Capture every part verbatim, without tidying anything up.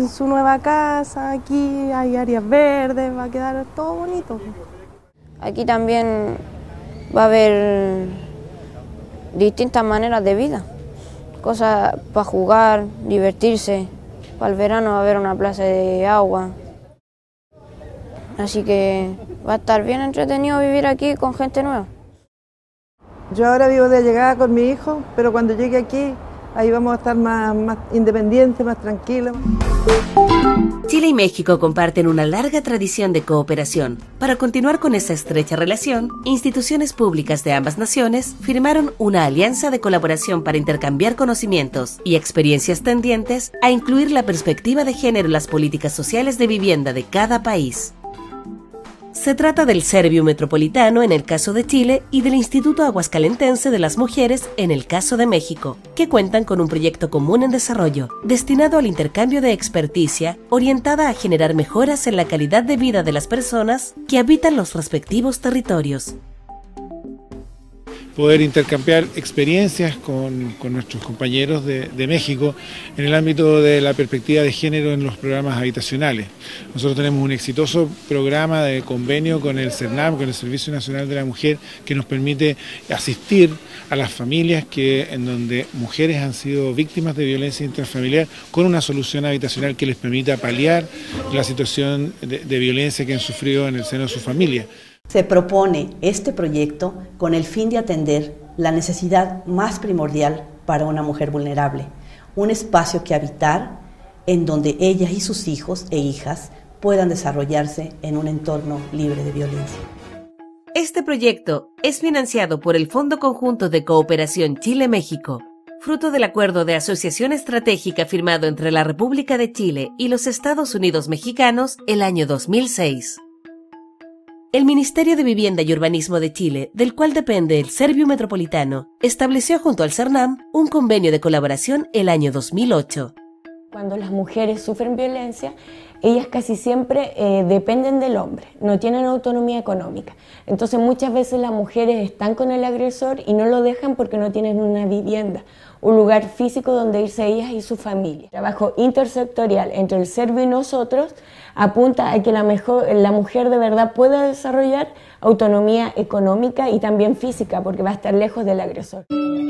en su nueva casa, aquí hay áreas verdes, va a quedar todo bonito. Aquí también va a haber distintas maneras de vida, cosas para jugar, divertirse. Para el verano va a haber una plaza de agua. Así que va a estar bien entretenido vivir aquí con gente nueva. Yo ahora vivo de llegada con mi hijo, pero cuando llegue aquí, ahí vamos a estar más, más independientes, más tranquilos. Chile y México comparten una larga tradición de cooperación. Para continuar con esa estrecha relación, instituciones públicas de ambas naciones firmaron una alianza de colaboración para intercambiar conocimientos y experiencias tendientes a incluir la perspectiva de género en las políticas sociales de vivienda de cada país. Se trata del Serviu Metropolitano en el caso de Chile y del Instituto Aguascalentense de las Mujeres en el caso de México, que cuentan con un proyecto común en desarrollo, destinado al intercambio de experticia, orientada a generar mejoras en la calidad de vida de las personas que habitan los respectivos territorios. Poder intercambiar experiencias con, con nuestros compañeros de, de México en el ámbito de la perspectiva de género en los programas habitacionales. Nosotros tenemos un exitoso programa de convenio con el CERNAM, con el Servicio Nacional de la Mujer, que nos permite asistir a las familias que, en donde mujeres han sido víctimas de violencia intrafamiliar con una solución habitacional que les permita paliar la situación de, de violencia que han sufrido en el seno de su familia. Se propone este proyecto con el fin de atender la necesidad más primordial para una mujer vulnerable, un espacio que habitar en donde ella y sus hijos e hijas puedan desarrollarse en un entorno libre de violencia. Este proyecto es financiado por el Fondo Conjunto de Cooperación Chile-México, fruto del acuerdo de asociación estratégica firmado entre la República de Chile y los Estados Unidos mexicanos el año dos mil seis. El Ministerio de Vivienda y Urbanismo de Chile, del cual depende el Serviu Metropolitano, estableció junto al CERNAM un convenio de colaboración el año dos mil ocho. Cuando las mujeres sufren violencia, ellas casi siempre eh, dependen del hombre, no tienen autonomía económica. Entonces muchas veces las mujeres están con el agresor y no lo dejan porque no tienen una vivienda, un lugar físico donde irse ellas y su familia. El trabajo intersectorial entre el Serviu y nosotros apunta a que la, mejor, la mujer de verdad pueda desarrollar autonomía económica y también física, porque va a estar lejos del agresor.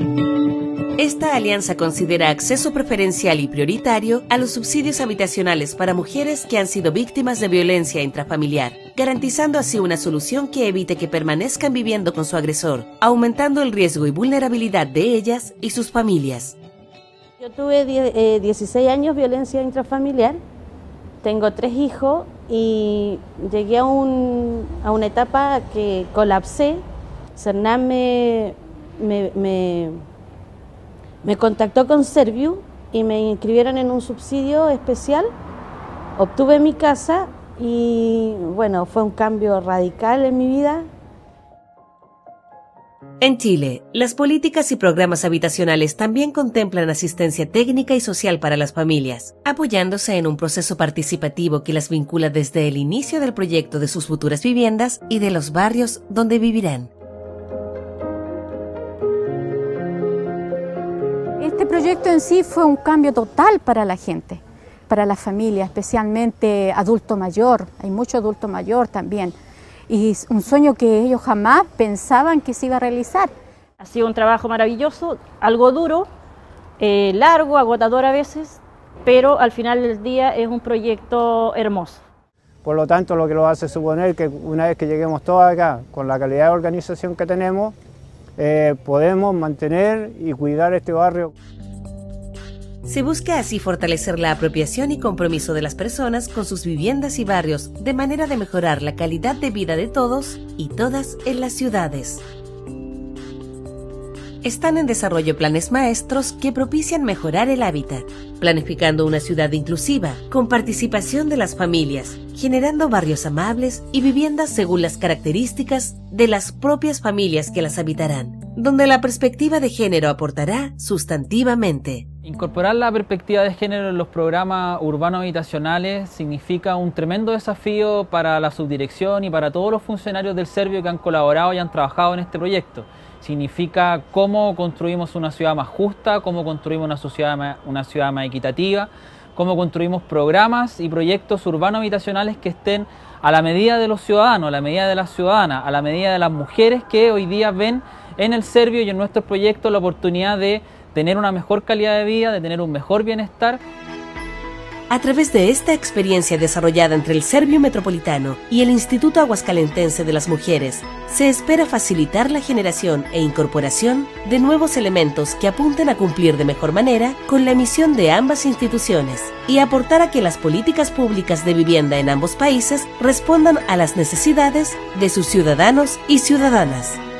Esta alianza considera acceso preferencial y prioritario a los subsidios habitacionales para mujeres que han sido víctimas de violencia intrafamiliar, garantizando así una solución que evite que permanezcan viviendo con su agresor, aumentando el riesgo y vulnerabilidad de ellas y sus familias. Yo tuve dieciséis años violencia intrafamiliar, tengo tres hijos y llegué a, un, a una etapa que colapsé. CERNAM me, me, me, me contactó con Serviu y me inscribieron en un subsidio especial, obtuve mi casa y bueno, fue un cambio radical en mi vida. En Chile, las políticas y programas habitacionales también contemplan asistencia técnica y social para las familias, apoyándose en un proceso participativo que las vincula desde el inicio del proyecto de sus futuras viviendas y de los barrios donde vivirán. Este proyecto en sí fue un cambio total para la gente, para la familia, especialmente adulto mayor, hay mucho adulto mayor también. Y un sueño que ellos jamás pensaban que se iba a realizar. Ha sido un trabajo maravilloso, algo duro, eh, largo, agotador a veces, pero al final del día es un proyecto hermoso. Por lo tanto, lo que lo hace suponer que una vez que lleguemos todos acá, con la calidad de organización que tenemos, eh, podemos mantener y cuidar este barrio. Se busca así fortalecer la apropiación y compromiso de las personas con sus viviendas y barrios, de manera de mejorar la calidad de vida de todos y todas en las ciudades. Están en desarrollo planes maestros que propician mejorar el hábitat, planificando una ciudad inclusiva, con participación de las familias, generando barrios amables y viviendas según las características de las propias familias que las habitarán, donde la perspectiva de género aportará sustantivamente. Incorporar la perspectiva de género en los programas urbanos habitacionales significa un tremendo desafío para la subdirección y para todos los funcionarios del Serviu que han colaborado y han trabajado en este proyecto. Significa cómo construimos una ciudad más justa, cómo construimos una sociedad más, una ciudad más equitativa, cómo construimos programas y proyectos urbanos habitacionales que estén a la medida de los ciudadanos, a la medida de las ciudadanas, a la medida de las mujeres que hoy día ven en el Servio y en nuestros proyectos la oportunidad de tener una mejor calidad de vida, de tener un mejor bienestar. A través de esta experiencia desarrollada entre el Servio Metropolitano y el Instituto Aguascalentense de las Mujeres, se espera facilitar la generación e incorporación de nuevos elementos que apunten a cumplir de mejor manera con la misión de ambas instituciones y aportar a que las políticas públicas de vivienda en ambos países respondan a las necesidades de sus ciudadanos y ciudadanas.